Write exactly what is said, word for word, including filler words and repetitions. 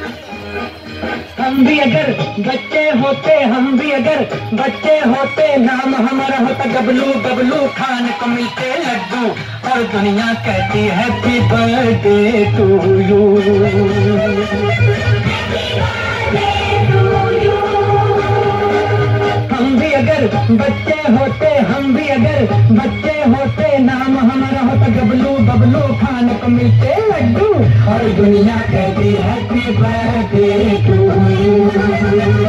हम भी अगर बच्चे होते, हम भी अगर बच्चे होते, नाम हमारा होता गबलू, गबलू खान को मिलते लड्डू, और दुनिया कहती हैप्पी बर्थडे टू यू। हम भी अगर बच्चे होते, हम भी अगर बच्चे होते, नाम हमारा होता गबलू, गबलू खान को मिलते लड्डू, और दुनिया कहती हैप्पी बर्थडे टू यू।